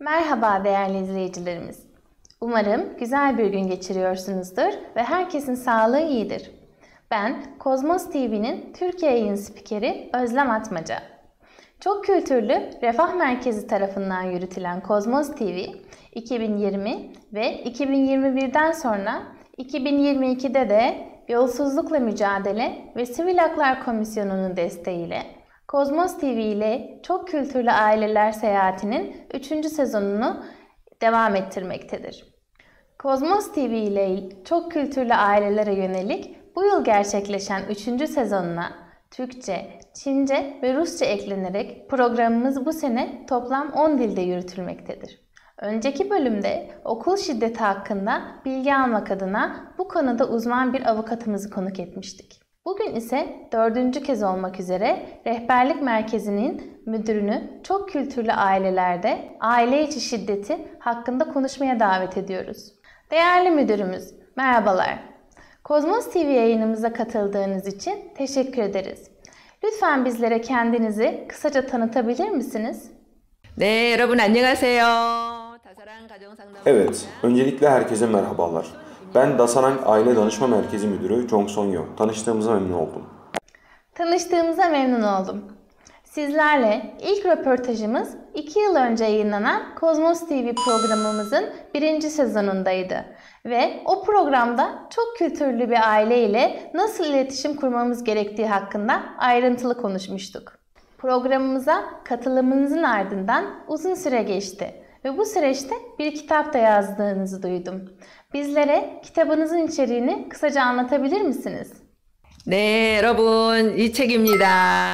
Merhaba değerli izleyicilerimiz. Umarım güzel bir gün geçiriyorsunuzdur ve herkesin sağlığı iyidir. Ben Kozmos TV'nin Türkiye yayın spikeri Özlem Atmaca. Çok kültürlü Refah Merkezi tarafından yürütülen Kozmos TV, 2020 ve 2021'den sonra 2022'de de Yolsuzlukla Mücadele ve Sivil Haklar Komisyonu'nun desteğiyle Kozmos TV ile Çok Kültürlü Aileler Seyahati'nin 3. sezonunu devam ettirmektedir. Kozmos TV ile çok kültürlü ailelere yönelik bu yıl gerçekleşen 3. sezonuna Türkçe, Çince ve Rusça eklenerek programımız bu sene toplam 10 dilde yürütülmektedir. Önceki bölümde okul şiddeti hakkında bilgi almak adına bu konuda uzman bir avukatımızı konuk etmiştik. Bugün ise 4. kez olmak üzere Rehberlik Merkezi'nin müdürünü çok kültürlü ailelerde aile içi şiddeti hakkında konuşmaya davet ediyoruz. Değerli müdürümüz, merhabalar. Kozmos TV yayınımıza katıldığınız için teşekkür ederiz. Lütfen bizlere kendinizi kısaca tanıtabilir misiniz? 네, 여러분 안녕하세요. Evet, öncelikle herkese merhabalar. Ben Dasanang Aile Danışma Merkezi Müdürü Jong Son-yo. Tanıştığımıza memnun oldum. Tanıştığımıza memnun oldum. Sizlerle ilk röportajımız 2 yıl önce yayınlanan Kozmos TV programımızın 1. sezonundaydı. Ve o programda çok kültürlü bir aile ile nasıl iletişim kurmamız gerektiği hakkında ayrıntılı konuşmuştuk. Programımıza katılımınızın ardından uzun süre geçti ve bu süreçte bir kitap da yazdığınızı duydum. Bizlere kitabınızın içeriğini kısaca anlatabilir misiniz? 네, 여러분 이 책입니다.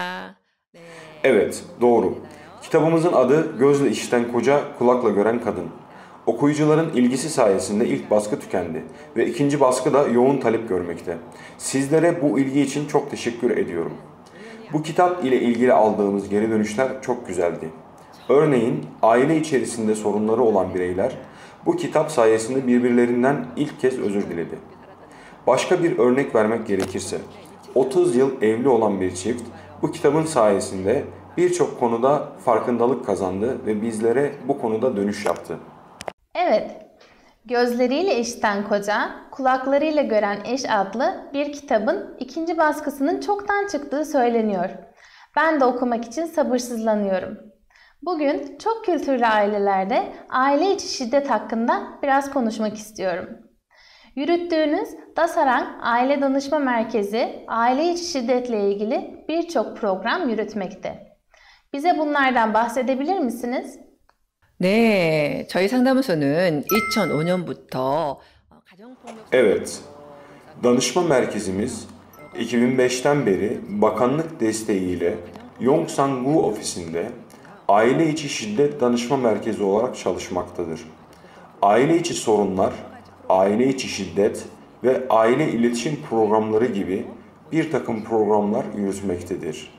Evet, doğru. Kitabımızın adı Gözle işiten koca, kulakla gören kadın. Okuyucuların ilgisi sayesinde ilk baskı tükendi ve ikinci baskı da yoğun talep görmekte. Sizlere bu ilgi için çok teşekkür ediyorum. Bu kitap ile ilgili aldığımız geri dönüşler çok güzeldi. Örneğin aile içerisinde sorunları olan bireyler bu kitap sayesinde birbirlerinden ilk kez özür diledi. Başka bir örnek vermek gerekirse, 30 yıl evli olan bir çift bu kitabın sayesinde birçok konuda farkındalık kazandı ve bizlere bu konuda dönüş yaptı. Evet, Gözleriyle işiten koca, kulaklarıyla gören eş adlı bir kitabın 2. baskısının çoktan çıktığı söyleniyor. Ben de okumak için sabırsızlanıyorum. Bugün çok kültürlü ailelerde aile içi şiddet hakkında biraz konuşmak istiyorum. Yürüttüğünüz Dasarang Aile Danışma Merkezi aile içi şiddetle ilgili birçok program yürütmekte. Bize bunlardan bahsedebilir misiniz? 네, 저희 상담소는 2005년부터 Evet, danışma merkezimiz 2005'ten beri bakanlık desteğiyle Yongsan-gu ofisinde aile içi şiddet danışma merkezi olarak çalışmaktadır. Aile içi sorunlar, aile içi şiddet ve aile iletişim programları gibi bir takım programlar yürütmektedir.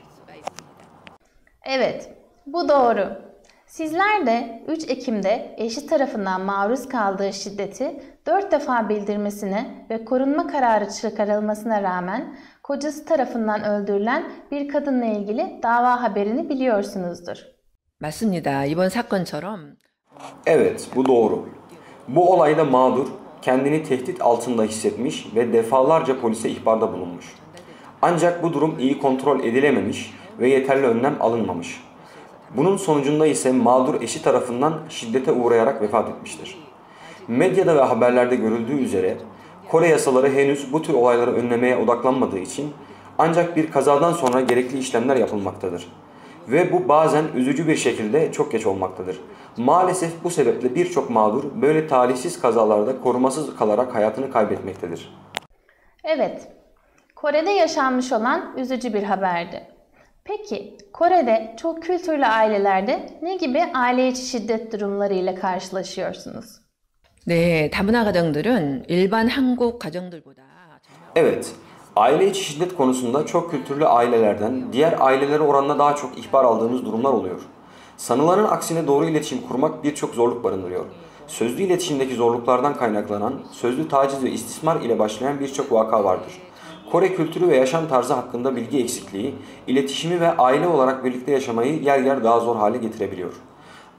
Evet, bu doğru. Sizler de 3 Ekim'de eşi tarafından maruz kaldığı şiddeti 4 defa bildirmesine ve korunma kararı çıkarılmasına rağmen kocası tarafından öldürülen bir kadınla ilgili dava haberini biliyorsunuzdur. 맞습니다. 이번 사건처럼 Evet, bu doğru. Bu olayda mağdur kendini tehdit altında hissetmiş ve defalarca polise ihbarda bulunmuş. Ancak bu durum iyi kontrol edilememiş ve yeterli önlem alınmamış. Bunun sonucunda ise mağdur eşi tarafından şiddete uğrayarak vefat etmiştir. Medyada ve haberlerde görüldüğü üzere Kore yasaları henüz bu tür olayları önlemeye odaklanmadığı için ancak bir kazadan sonra gerekli işlemler yapılmaktadır. Ve bu bazen üzücü bir şekilde çok geç olmaktadır. Maalesef bu sebeple birçok mağdur böyle talihsiz kazalarda korumasız kalarak hayatını kaybetmektedir. Evet, Kore'de yaşanmış olan üzücü bir haberdi. Peki, Kore'de çok kültürlü ailelerde ne gibi aile içi şiddet durumları ile karşılaşıyorsunuz? 네, 다문화 가정들은 일반 한국 가정들보다 Evet, aile içi şiddet konusunda çok kültürlü ailelerden diğer ailelere oranla daha çok ihbar aldığımız durumlar oluyor. Sanılanın aksine doğru iletişim kurmak birçok zorluk barındırıyor. Sözlü iletişimdeki zorluklardan kaynaklanan, sözlü taciz ve istismar ile başlayan birçok vaka vardır. Kore kültürü ve yaşam tarzı hakkında bilgi eksikliği, iletişimi ve aile olarak birlikte yaşamayı yer yer daha zor hale getirebiliyor.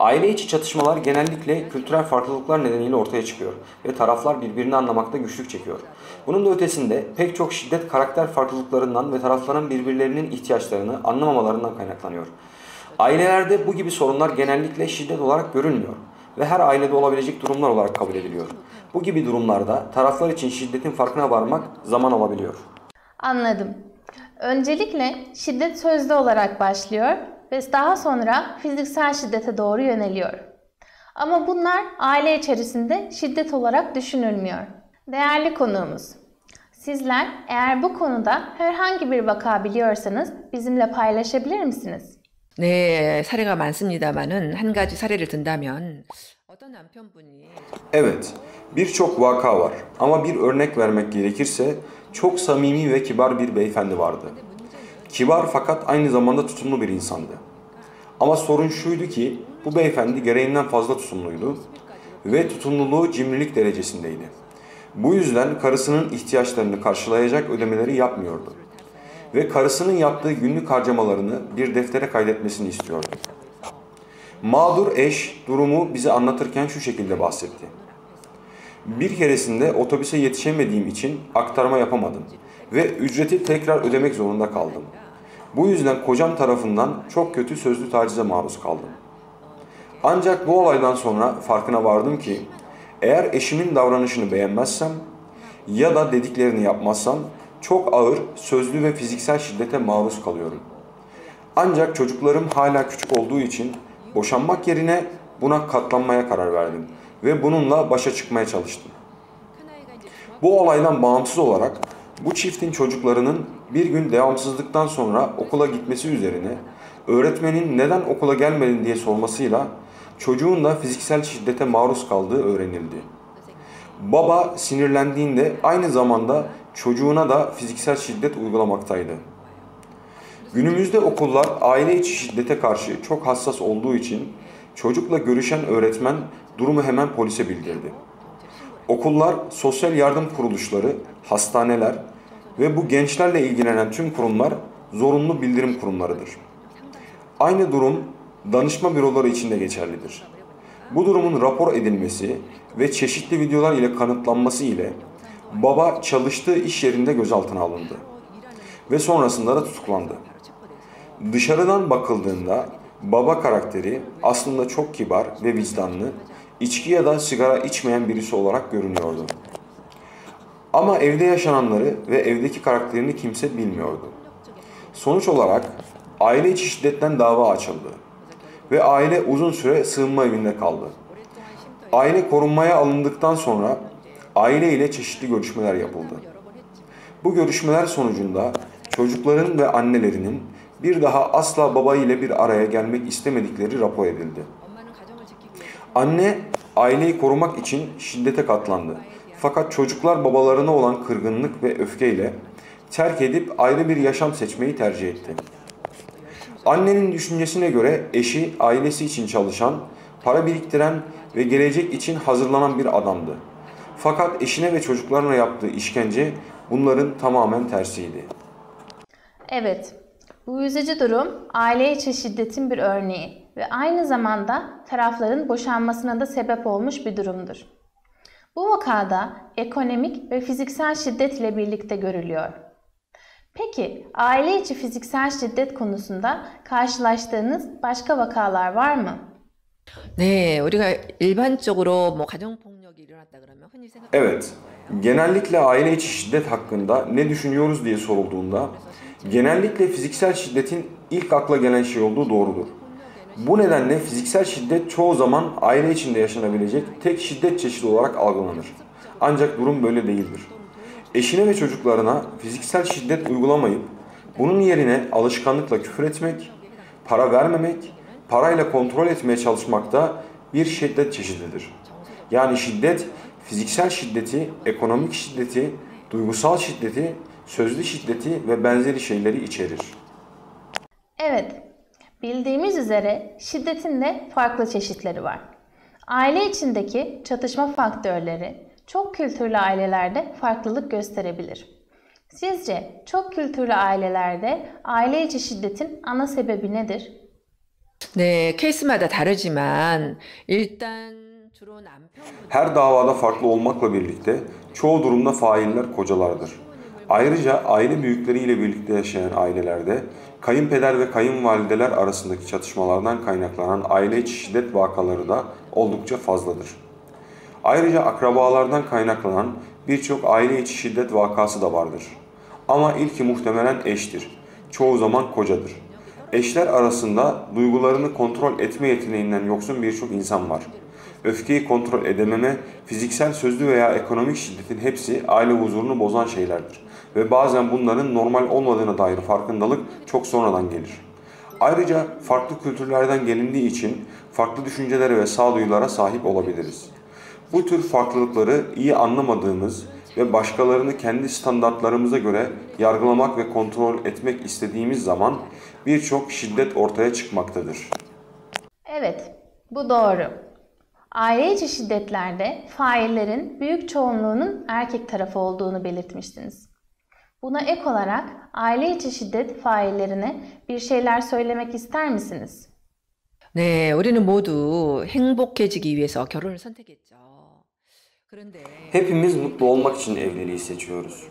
Aile içi çatışmalar genellikle kültürel farklılıklar nedeniyle ortaya çıkıyor ve taraflar birbirini anlamakta güçlük çekiyor. Bunun da ötesinde pek çok şiddet karakter farklılıklarından ve tarafların birbirlerinin ihtiyaçlarını anlamamalarından kaynaklanıyor. Ailelerde bu gibi sorunlar genellikle şiddet olarak görülmüyor ve her ailede olabilecek durumlar olarak kabul ediliyor. Bu gibi durumlarda taraflar için şiddetin farkına varmak zaman alabiliyor. Anladım. Öncelikle şiddet sözlü olarak başlıyor ve daha sonra fiziksel şiddete doğru yöneliyor. Ama bunlar aile içerisinde şiddet olarak düşünülmüyor. Değerli konuğumuz, sizler eğer bu konuda herhangi bir vaka biliyorsanız bizimle paylaşabilir misiniz? 네, 사례가 많습니다만은 한 가지 사례를 든다면 어떤 남편분이 Evet, birçok vaka var ama bir örnek vermek gerekirse çok samimi ve kibar bir beyefendi vardı. Kibar fakat aynı zamanda tutumlu bir insandı. Ama sorun şuydu ki bu beyefendi gereğinden fazla tutumluydu ve tutumluluğu cimrilik derecesindeydi. Bu yüzden karısının ihtiyaçlarını karşılayacak ödemeleri yapmıyordu. Ve karısının yaptığı günlük harcamalarını bir deftere kaydetmesini istiyordu. Mağdur eş durumu bize anlatırken şu şekilde bahsetti. Bir keresinde otobüse yetişemediğim için aktarma yapamadım ve ücreti tekrar ödemek zorunda kaldım. Bu yüzden kocam tarafından çok kötü sözlü tacize maruz kaldım. Ancak bu olaydan sonra farkına vardım ki eğer eşimin davranışını beğenmezsem ya da dediklerini yapmazsam çok ağır sözlü ve fiziksel şiddete maruz kalıyorum. Ancak çocuklarım hala küçük olduğu için boşanmak yerine buna katlanmaya karar verdim ve bununla başa çıkmaya çalıştım. Bu olaydan bağımsız olarak bu çiftin çocuklarının bir gün devamsızlıktan sonra okula gitmesi üzerine öğretmenin neden okula gelmedin diye sormasıyla çocuğun da fiziksel şiddete maruz kaldığı öğrenildi. Baba sinirlendiğinde aynı zamanda çocuğuna da fiziksel şiddet uygulamaktaydı. Günümüzde okullar aile içi şiddete karşı çok hassas olduğu için çocukla görüşen öğretmen durumu hemen polise bildirdi. Okullar, sosyal yardım kuruluşları, hastaneler ve bu gençlerle ilgilenen tüm kurumlar zorunlu bildirim kurumlarıdır. Aynı durum danışma büroları için de geçerlidir. Bu durumun rapor edilmesi ve çeşitli videolar ile kanıtlanması ile baba çalıştığı iş yerinde gözaltına alındı ve sonrasında da tutuklandı. Dışarıdan bakıldığında baba karakteri aslında çok kibar ve vicdanlı, içki ya da sigara içmeyen birisi olarak görünüyordu. Ama evde yaşananları ve evdeki karakterini kimse bilmiyordu. Sonuç olarak aile içi şiddetten dava açıldı ve aile uzun süre sığınma evinde kaldı. Aile korunmaya alındıktan sonra aile ile çeşitli görüşmeler yapıldı. Bu görüşmeler sonucunda çocukların ve annelerinin bir daha asla baba ile bir araya gelmek istemedikleri rapor edildi. Anne aileyi korumak için şiddete katlandı. Fakat çocuklar babalarına olan kırgınlık ve öfkeyle terk edip ayrı bir yaşam seçmeyi tercih etti. Annenin düşüncesine göre eşi ailesi için çalışan, para biriktiren ve gelecek için hazırlanan bir adamdı. Fakat eşine ve çocuklarına yaptığı işkence bunların tamamen tersiydi. Evet, bu üzücü durum aile içi şiddetin bir örneği ve aynı zamanda tarafların boşanmasına da sebep olmuş bir durumdur. Bu vakada ekonomik ve fiziksel şiddet ile birlikte görülüyor. Peki aile içi fiziksel şiddet konusunda karşılaştığınız başka vakalar var mı? 네, 우리가 일반적으로 뭐 가정폭력이 일어났다 그러면 흔히 생각 Evet, genellikle aile içi şiddet hakkında ne düşünüyoruz diye sorulduğunda genellikle fiziksel şiddetin ilk akla gelen şey olduğu doğrudur. Bu nedenle fiziksel şiddet çoğu zaman aile içinde yaşanabilecek tek şiddet çeşidi olarak algılanır. Ancak durum böyle değildir. Eşine ve çocuklarına fiziksel şiddet uygulamayıp bunun yerine alışkanlıkla küfür etmek, para vermemek, parayla kontrol etmeye çalışmak da bir şiddet çeşididir. Yani şiddet, fiziksel şiddeti, ekonomik şiddeti, duygusal şiddeti, sözlü şiddeti ve benzeri şeyleri içerir. Evet, bildiğimiz üzere şiddetin de farklı çeşitleri var. Aile içindeki çatışma faktörleri çok kültürlü ailelerde farklılık gösterebilir. Sizce çok kültürlü ailelerde aile içi şiddetin ana sebebi nedir? 네, 케이스마다 다르지만 일단 주로 남편 Her davada farklı olmakla birlikte çoğu durumda failler kocalardır. Ayrıca aile büyükleriyle birlikte yaşayan ailelerde kayınpeder ve kayınvalideler arasındaki çatışmalardan kaynaklanan aile içi şiddet vakaları da oldukça fazladır. Ayrıca akrabalardan kaynaklanan birçok aile içi şiddet vakası da vardır. Ama ilki muhtemelen eştir. Çoğu zaman kocadır. Eşler arasında duygularını kontrol etme yeteneğinden yoksun birçok insan var. Öfkeyi kontrol edememe, fiziksel, sözlü veya ekonomik şiddetin hepsi aile huzurunu bozan şeylerdir. Ve bazen bunların normal olmadığına dair farkındalık çok sonradan gelir. Ayrıca farklı kültürlerden gelindiği için farklı düşüncelere ve sağduyulara sahip olabiliriz. Bu tür farklılıkları iyi anlamadığımız ve başkalarını kendi standartlarımıza göre yargılamak ve kontrol etmek istediğimiz zaman birçok şiddet ortaya çıkmaktadır. Evet, bu doğru. Aile içi şiddetlerde faillerin büyük çoğunluğunun erkek tarafı olduğunu belirtmiştiniz. Buna ek olarak aile içi şiddet faillerine bir şeyler söylemek ister misiniz? 네, 우리는 모두 행복해지기 위해서 결혼을 선택했죠. 그런데 Hepimiz mutlu olmak için evliliği seçiyoruz.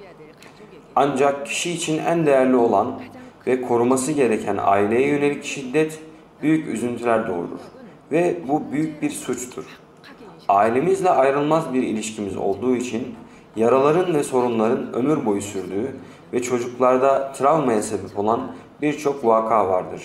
Ancak kişi için en değerli olan ve koruması gereken aileye yönelik şiddet büyük üzüntüler doğurur ve bu büyük bir suçtur. Ailemizle ayrılmaz bir ilişkimiz olduğu için yaraların ve sorunların ömür boyu sürdüğü ve çocuklarda travmaya sebep olan birçok vaka vardır.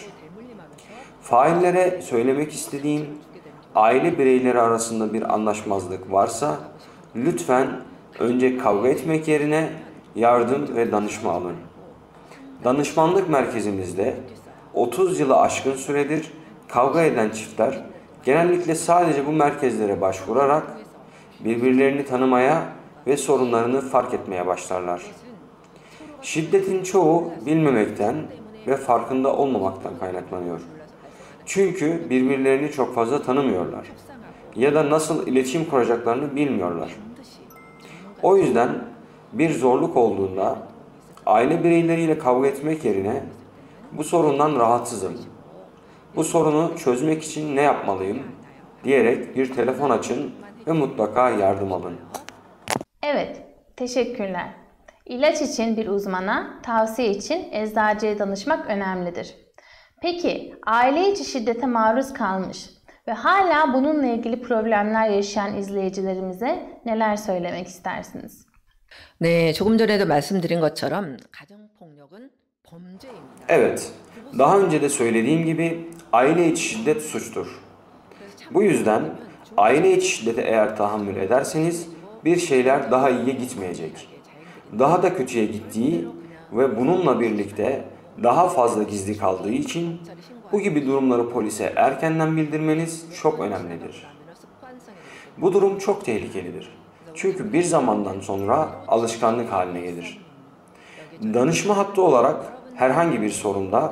Faillere söylemek istediğim, aile bireyleri arasında bir anlaşmazlık varsa lütfen önce kavga etmek yerine yardım ve danışma alın. Danışmanlık merkezimizde 30 yılı aşkın süredir kavga eden çiftler genellikle sadece bu merkezlere başvurarak birbirlerini tanımaya ve sorunlarını fark etmeye başlarlar. Şiddetin çoğu bilmemekten ve farkında olmamaktan kaynaklanıyor. Çünkü birbirlerini çok fazla tanımıyorlar ya da nasıl iletişim kuracaklarını bilmiyorlar. O yüzden bir zorluk olduğunda aile bireyleriyle kavga etmek yerine bu sorundan rahatsızım, bu sorunu çözmek için ne yapmalıyım diyerek bir telefon açın ve mutlaka yardım alın. Evet, teşekkürler. İlaç için bir uzmana, tavsiye için eczacıya danışmak önemlidir. Peki, aile içi şiddete maruz kalmış ve hala bununla ilgili problemler yaşayan izleyicilerimize neler söylemek istersiniz? 네, 조금 전에도 말씀드린 것처럼 가정폭력은 범죄입니다. Evet, daha önce de söylediğim gibi aile içi şiddet suçtur. Bu yüzden aile içi şiddete eğer tahammül ederseniz bir şeyler daha iyiye gitmeyecek. Daha da kötüye gittiği ve bununla birlikte daha fazla gizli kaldığı için bu gibi durumları polise erkenden bildirmeniz çok önemlidir. Bu durum çok tehlikelidir. Çünkü bir zamandan sonra alışkanlık haline gelir. Danışma hattı olarak herhangi bir sorunda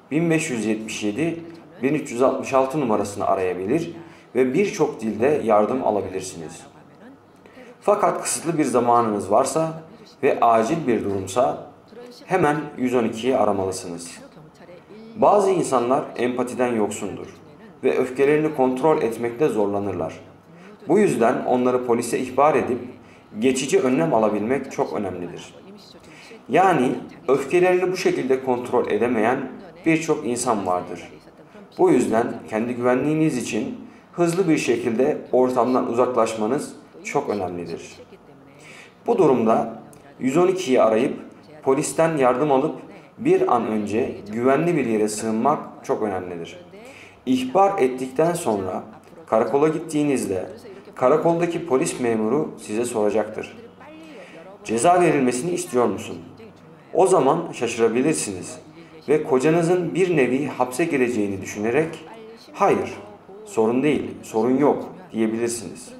1577 1366 numarasını arayabilir ve birçok dilde yardım alabilirsiniz. Fakat kısıtlı bir zamanınız varsa ve acil bir durumsa hemen 112'yi aramalısınız. Bazı insanlar empatiden yoksundur ve öfkelerini kontrol etmekte zorlanırlar. Bu yüzden onları polise ihbar edip geçici önlem alabilmek çok önemlidir. Yani öfkelerini bu şekilde kontrol edemeyen birçok insan vardır. Bu yüzden kendi güvenliğiniz için hızlı bir şekilde ortamdan uzaklaşmanız çok önemlidir. Bu durumda 112'yi arayıp polisten yardım alıp bir an önce güvenli bir yere sığınmak çok önemlidir. İhbar ettikten sonra karakola gittiğinizde karakoldaki polis memuru size soracaktır. Ceza verilmesini istiyor musun? O zaman şaşırabilirsiniz ve kocanızın bir nevi hapse gireceğini düşünerek hayır, sorun değil, sorun yok diyebilirsiniz.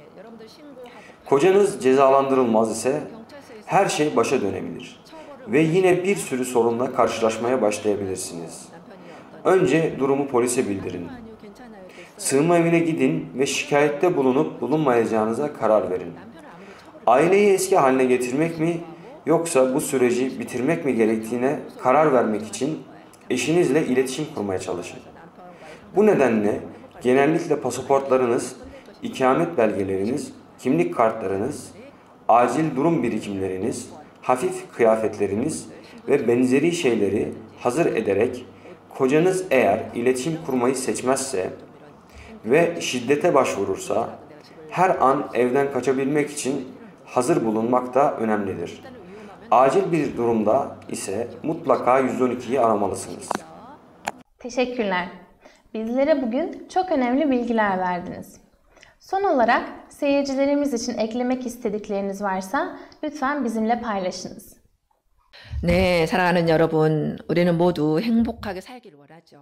Kocanız cezalandırılmaz ise her şey başa dönebilir ve yine bir sürü sorunla karşılaşmaya başlayabilirsiniz. Önce durumu polise bildirin. Sığınma evine gidin ve şikayette bulunup bulunmayacağınıza karar verin. Aileyi eski haline getirmek mi yoksa bu süreci bitirmek mi gerektiğine karar vermek için eşinizle iletişim kurmaya çalışın. Bu nedenle genellikle pasaportlarınız, ikamet belgeleriniz, kimlik kartlarınız, acil durum birikimleriniz, hafif kıyafetleriniz ve benzeri şeyleri hazır ederek kocanız eğer iletişim kurmayı seçmezse ve şiddete başvurursa her an evden kaçabilmek için hazır bulunmak da önemlidir. Acil bir durumda ise mutlaka 112'yi aramalısınız. Teşekkürler. Bizlere bugün çok önemli bilgiler verdiniz. Son olarak seyircilerimiz için eklemek istedikleriniz varsa lütfen bizimle paylaşınız. 네, 사랑하는 여러분, 우리는 모두 행복하게 살기를 원하죠.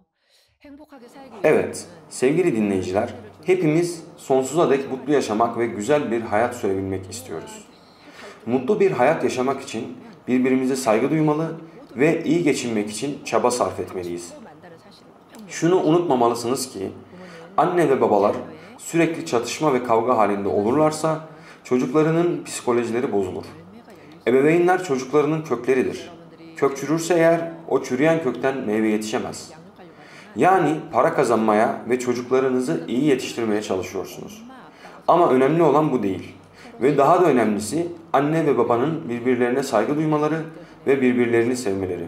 행복하게 살기 Evet, sevgili dinleyiciler, hepimiz sonsuza dek mutlu yaşamak ve güzel bir hayat sürebilmek istiyoruz. Mutlu bir hayat yaşamak için birbirimize saygı duymalı ve iyi geçinmek için çaba sarf etmeliyiz. Şunu unutmamalısınız ki, anne ve babalar sürekli çatışma ve kavga halinde olurlarsa çocuklarının psikolojileri bozulur. Ebeveynler çocuklarının kökleridir. Kök çürürse eğer o çürüyen kökten meyve yetişemez. Yani para kazanmaya ve çocuklarınızı iyi yetiştirmeye çalışıyorsunuz. Ama önemli olan bu değil. Ve daha da önemlisi anne ve babanın birbirlerine saygı duymaları ve birbirlerini sevmeleri.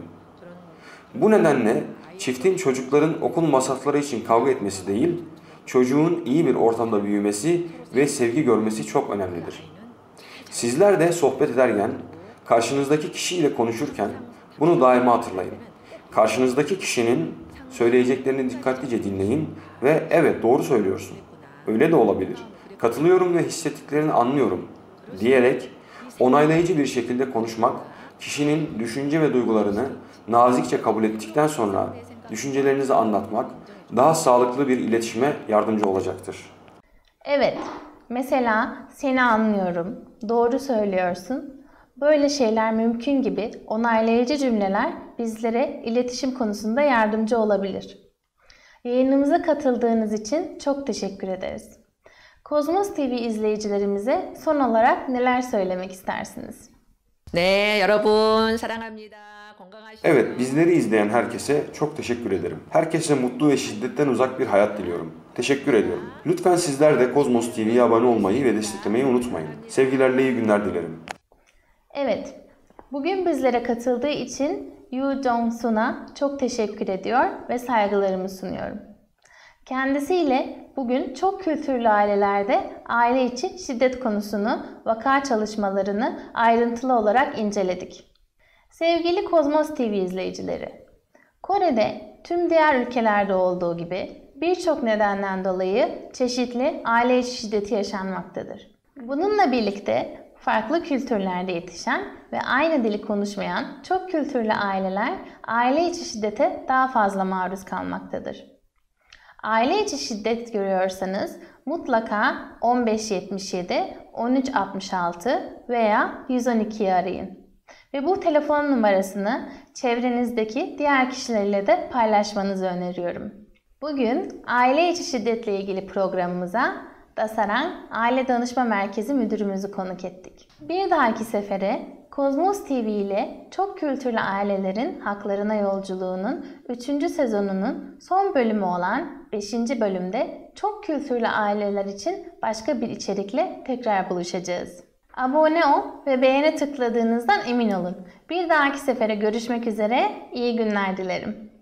Bu nedenle çiftin çocukların okul masrafları için kavga etmesi değil, çocuğun iyi bir ortamda büyümesi ve sevgi görmesi çok önemlidir. Sizler de sohbet ederken, karşınızdaki kişiyle konuşurken bunu daima hatırlayın. Karşınızdaki kişinin söyleyeceklerini dikkatlice dinleyin ve evet doğru söylüyorsun, öyle de olabilir, katılıyorum ve hissettiklerini anlıyorum diyerek onaylayıcı bir şekilde konuşmak, kişinin düşünce ve duygularını nazikçe kabul ettikten sonra düşüncelerinizi anlatmak daha sağlıklı bir iletişime yardımcı olacaktır. Evet, mesela seni anlıyorum, doğru söylüyorsun. Böyle şeyler mümkün gibi onaylayıcı cümleler bizlere iletişim konusunda yardımcı olabilir. Yayınımıza katıldığınız için çok teşekkür ederiz. Kozmos TV izleyicilerimize son olarak neler söylemek istersiniz? 네, 여러분 사랑합니다. 건강하시고 Evet, bizleri izleyen herkese çok teşekkür ederim. Herkese mutlu ve şiddetten uzak bir hayat diliyorum. Teşekkür ediyorum. Lütfen sizler de Kozmos TV'ye abone olmayı ve desteklemeyi unutmayın. Sevgilerle iyi günler dilerim. Evet, bugün bizlere katıldığı için Yoo Jong-sun'a çok teşekkür ediyor ve saygılarımı sunuyorum. Kendisiyle bugün çok kültürlü ailelerde aile içi şiddet konusunu, vaka çalışmalarını ayrıntılı olarak inceledik. Sevgili Kozmos TV izleyicileri, Kore'de tüm diğer ülkelerde olduğu gibi birçok nedenden dolayı çeşitli aile içi şiddeti yaşanmaktadır. Bununla birlikte farklı kültürlerde yetişen ve aynı dili konuşmayan çok kültürlü aileler aile içi şiddete daha fazla maruz kalmaktadır. Aile içi şiddet görüyorsanız mutlaka 1577, 1366 veya 112'yi arayın. Ve bu telefon numarasını çevrenizdeki diğer kişilerle de paylaşmanızı öneriyorum. Bugün aile içi şiddetle ilgili programımıza Dasaran Aile Danışma Merkezi Müdürümüzü konuk ettik. Bir dahaki sefere Kozmos TV ile çok kültürlü ailelerin haklarına yolculuğunun 3. sezonunun son bölümü olan 5. bölümde çok kültürlü aileler için başka bir içerikle tekrar buluşacağız. Abone ol ve beğene tıkladığınızdan emin olun. Bir dahaki sefere görüşmek üzere, iyi günler dilerim.